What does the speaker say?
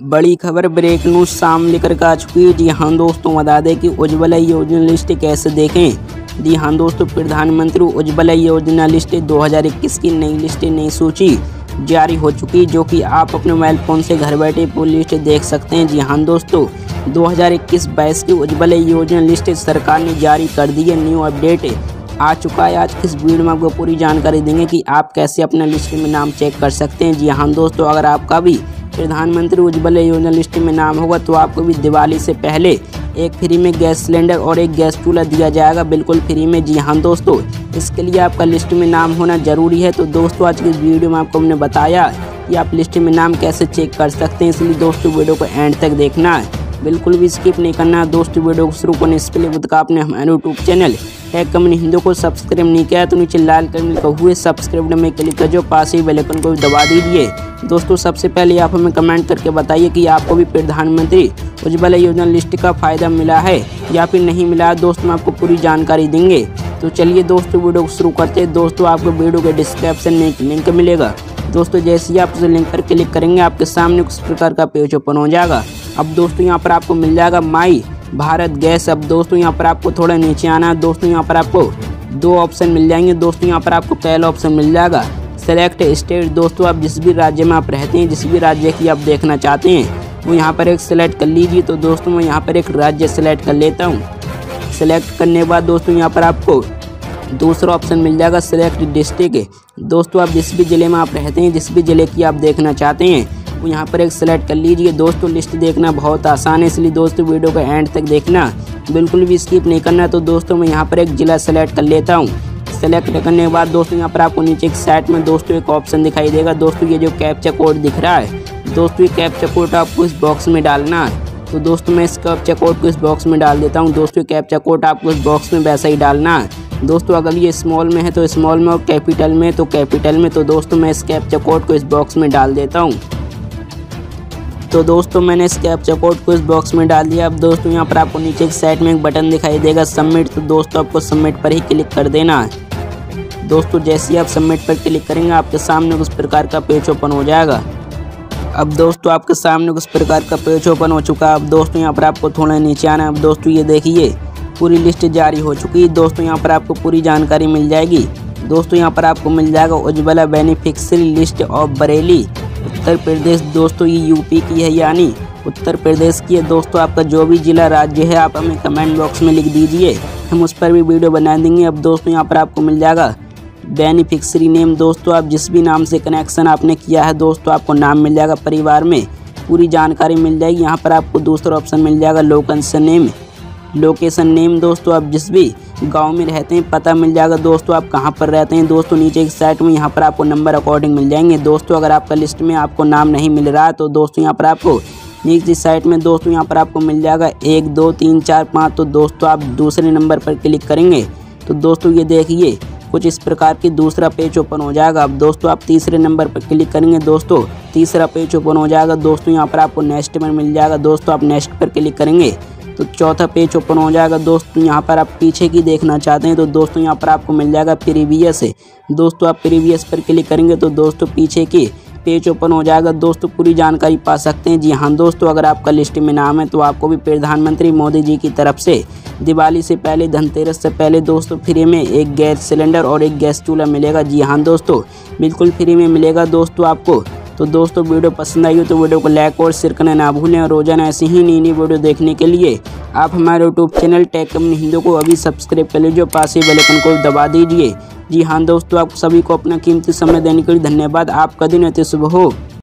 बड़ी खबर break news सामने लेकर के आ चुकी है। जी हाँ दोस्तों, बता दें कि उज्ज्वला योजना लिस्ट कैसे देखें। जी हाँ दोस्तों, प्रधानमंत्री उज्ज्वला योजना लिस्ट 2021 की नई लिस्ट नई सूची जारी हो चुकी है, जो कि आप अपने मोबाइल फ़ोन से घर बैठे पूरी लिस्ट देख सकते हैं। जी हाँ दोस्तों, 2021-22 की उज्ज्वला योजना लिस्ट सरकार ने जारी कर दी है। न्यू अपडेट आ चुका है। आज इस वीडियो में आपको पूरी जानकारी देंगे कि आप कैसे अपना लिस्ट में नाम चेक कर सकते हैं। जी हाँ दोस्तों, अगर आपका भी प्रधानमंत्री उज्ज्वला योजना लिस्ट में नाम होगा तो आपको भी दिवाली से पहले एक फ्री में गैस सिलेंडर और एक गैस चूल्हा दिया जाएगा, बिल्कुल फ्री में। जी हाँ दोस्तों, इसके लिए आपका लिस्ट में नाम होना ज़रूरी है। तो दोस्तों, आज की इस वीडियो में आपको हमने बताया कि आप लिस्ट में नाम कैसे चेक कर सकते हैं, इसलिए दोस्तों वीडियो को एंड तक देखना है, बिल्कुल भी स्किप नहीं करना है। दोस्तों, वीडियो को शुरू करने से पहले खुद का आपने हमारे YouTube channel tech community Hindi को सब्सक्राइब नहीं किया तो नीचे लाल कलर का हुए सब्सक्राइब में क्लिक कर जो पास ही बेल आइकन को दबा दीजिए। दोस्तों, सबसे पहले आप हमें कमेंट करके बताइए कि आपको भी प्रधानमंत्री उज्ज्वला योजना लिस्ट का फ़ायदा मिला है या फिर नहीं मिला है। दोस्तों, हम आपको पूरी जानकारी देंगे। तो चलिए दोस्तों, वीडियो को शुरू करते हैं। दोस्तों, आपको वीडियो के डिस्क्रिप्शन में एक लिंक मिलेगा। दोस्तों, जैसे ही आप उस लिंक पर क्लिक करेंगे आपके सामने कुछ प्रकार का पेज ओपन हो जाएगा। अब दोस्तों, यहाँ पर आपको मिल जाएगा माई भारत गैस। अब दोस्तों, यहाँ पर आपको थोड़ा नीचे आना है। दोस्तों, यहाँ पर आपको दो ऑप्शन मिल जाएंगे। दोस्तों, यहाँ पर आपको पहला ऑप्शन मिल जाएगा सेलेक्ट स्टेट। दोस्तों, आप जिस भी राज्य में आप रहते हैं, जिस भी राज्य की आप देखना चाहते हैं वो यहाँ पर एक सिलेक्ट कर लीजिए। तो दोस्तों, मैं यहाँ पर एक राज्य सेलेक्ट कर लेता हूँ। सेलेक्ट करने के बाद दोस्तों, यहाँ पर आपको दूसरा ऑप्शन मिल जाएगा सेलेक्ट डिस्ट्रिक्ट। दोस्तों, आप जिस भी ज़िले में आप रहते हैं, जिस भी ज़िले की आप देखना चाहते हैं वो यहाँ पर एक सेलेक्ट कर लीजिए। दोस्तों, लिस्ट देखना बहुत आसान है, इसलिए दोस्तों वीडियो को एंड तक देखना, बिल्कुल भी स्किप नहीं करना। तो दोस्तों, मैं यहाँ पर एक ज़िला सेलेक्ट कर लेता हूँ। सेलेक्ट करने के बाद दोस्तों, यहाँ पर आपको नीचे एक साइड में दोस्तों एक ऑप्शन दिखाई देगा। दोस्तों, ये जो कैप्चा कोड दिख रहा है, दोस्तों ये कैप्चा कोड आपको इस बॉक्स में डालना है। तो दोस्तों, मैं इस कैप्चा कोड को इस बॉक्स में डाल देता हूँ। दोस्तों, कैप्चा कोड आपको इस बॉक्स में वैसा ही डालना है। दोस्तों, अगर ये स्मॉल में है तो स्मॉल में और कैपिटल में तो कैपिटल में। तो दोस्तों, मैं इस कैप्चा कोड को इस बॉक्स में डाल देता हूँ। तो दोस्तों, मैंने इस कैप्चा कोड को इस बॉक्स में डाल दिया। अब दोस्तों, यहाँ पर आपको नीचे एक साइड में एक बटन दिखाई देगा सबमिट। तो दोस्तों, आपको सबमिट पर ही क्लिक कर देना है। दोस्तों, जैसे ही आप सबमिट पर क्लिक करेंगे आपके सामने उस प्रकार का पेज ओपन हो जाएगा। अब दोस्तों, आपके सामने उस प्रकार का पेज ओपन हो चुका है। अब दोस्तों, यहाँ पर आपको थोड़ा नीचे आना है। अब दोस्तों, ये देखिए पूरी लिस्ट जारी हो चुकी है। दोस्तों, यहाँ पर आपको पूरी जानकारी मिल जाएगी। दोस्तों, यहाँ पर आपको मिल जाएगा Ujjwala beneficiary list of Bareilly Uttar Pradesh. दोस्तों, ये यूपी की है, यानी उत्तर प्रदेश की है। दोस्तों, आपका जो भी जिला राज्य है आप हमें कमेंट बॉक्स में लिख दीजिए, हम उस पर भी वीडियो बना देंगे। अब दोस्तों, यहाँ पर आपको मिल जाएगा बेनिफिशियरी नेम। दोस्तों, आप जिस भी नाम से कनेक्शन आपने किया है दोस्तों, आपको नाम मिल जाएगा, परिवार में पूरी जानकारी मिल जाएगी। यहाँ पर आपको दूसरा ऑप्शन मिल जाएगा लोकेशन नेम। दोस्तों, आप जिस भी गांव में रहते हैं पता मिल जाएगा। दोस्तों, आप कहां पर रहते हैं। दोस्तों, नीचे एक साइड में यहाँ पर आपको नंबर अकॉर्डिंग मिल जाएंगे। दोस्तों, अगर आपका लिस्ट में आपको नाम नहीं मिल रहा है तो दोस्तों, यहाँ पर आपको नीचे साइड में दोस्तों यहाँ पर आपको मिल जाएगा 1 2 3 4 5। तो दोस्तों, आप दूसरे नंबर पर क्लिक करेंगे तो दोस्तों, ये देखिए कुछ इस प्रकार की दूसरा पेज ओपन हो जाएगा। अब दोस्तों, आप तीसरे नंबर पर क्लिक करेंगे। दोस्तों, तीसरा पेज ओपन हो जाएगा। दोस्तों, यहाँ पर आपको नेक्स्ट पर मिल जाएगा। दोस्तों, आप नेक्स्ट पर क्लिक करेंगे तो चौथा पेज ओपन हो जाएगा। दोस्तों, यहाँ पर आप पीछे की देखना चाहते हैं तो दोस्तों, यहाँ पर आपको मिल जाएगा प्रीवियस है। दोस्तों, आप प्रीवियस पर क्लिक करेंगे तो दोस्तों पीछे की पेज ओपन हो जाएगा। दोस्तों, पूरी जानकारी पा सकते हैं। जी हाँ दोस्तों, अगर आपका लिस्ट में नाम है तो आपको भी प्रधानमंत्री मोदी जी की तरफ से दिवाली से पहले, धनतेरस से पहले दोस्तों फ्री में एक गैस सिलेंडर और एक गैस चूल्हा मिलेगा। जी हाँ दोस्तों, बिल्कुल फ्री में मिलेगा दोस्तों आपको। तो दोस्तों, वीडियो पसंद आई हो तो वीडियो को लाइक और शेयर करना ना भूलें। और रोजाना ऐसी ही नई वीडियो देखने के लिए आप हमारे YouTube channel tech community Hindi को अभी सब्सक्राइब कर लीजिए, पास ही बेल आइकन को दबा दीजिए। जी हाँ दोस्तों, आप सभी को अपना कीमती समय देने के लिए धन्यवाद। आपका दिन अति शुभ हो।